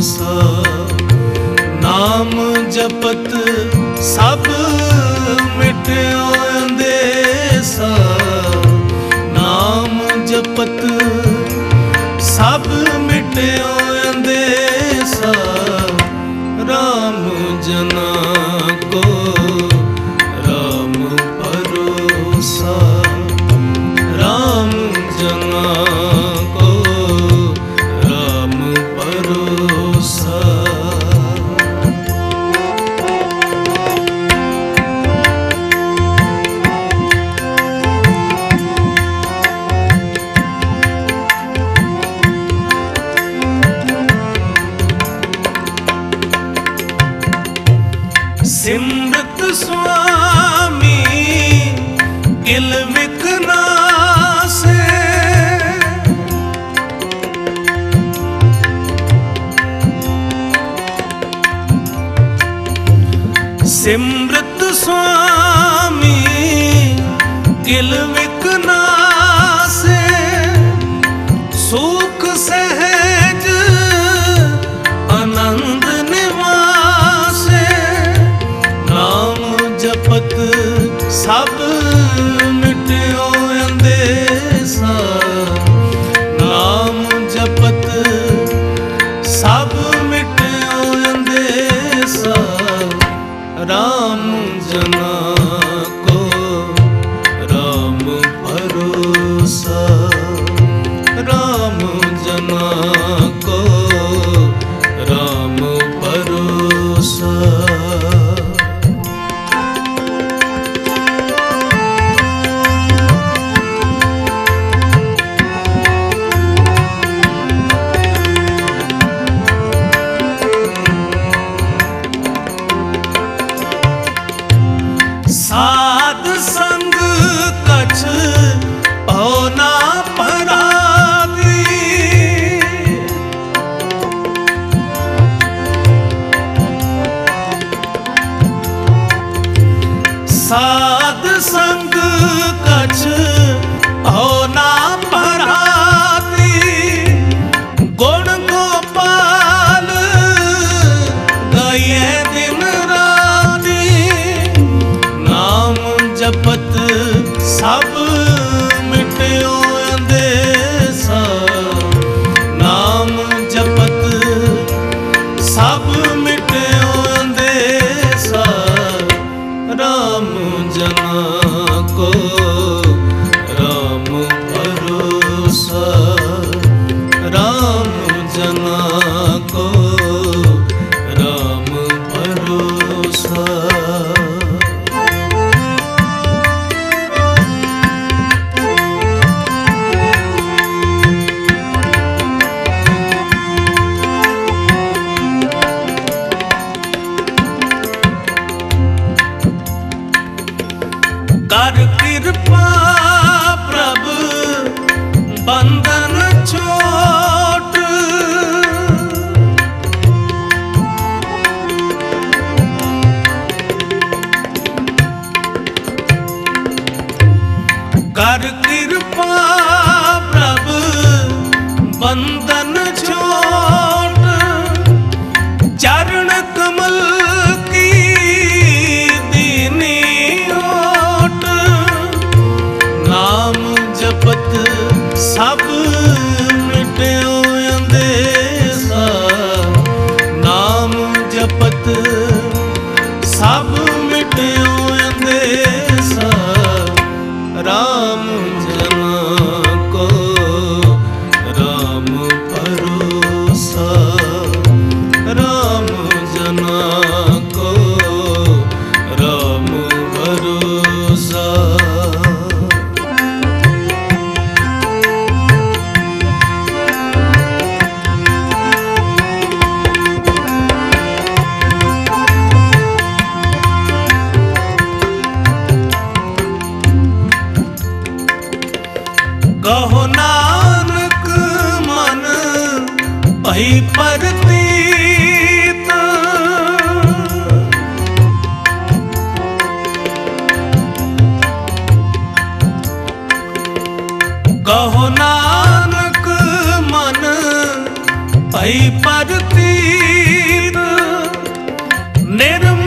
भरोसा। नाम जपत सब मिट्यो अंदेसा। नाम जपत सब मिट्यो अंदेसा। राम जना को राम भरोसा। राम जना को राम भरोसा। सिमरत स्वामी किल विकनासे। सिमरत स्वामी किल विकनासे। सुख सहज आनंद निवासे। नाम जपत सब मिट्यो अंदेसा। नाम जपत सब मिट्यो अंदेसा। राम जना को राम भरोसा। राम जना को राम भरोसा। साध संग कछ होना पराधी। साध संग कछ होना पराधी। गुण गोपाल गए दिन राती। नाम जपत सब मिट्यो अंदेसा। नाम जपत सब मिट्यो अंदेसा। राम जना को राम भरोसा। राम जना को राम भरोसा। कर कृपा प्रभु बंधन छोट। कर कृपा प्रभु बंधन छोट। चरण कमल की दीनी ओट। नाम जपत सब मिट्यो अंदेसा। नाम जपत सब मिट्यो अंदेसा। राम जना को राम भरोसा। राम जना को राम भरोसा। कहो नानक मन भई परतीत। कहो नानक मन भाई परतीत निर्मल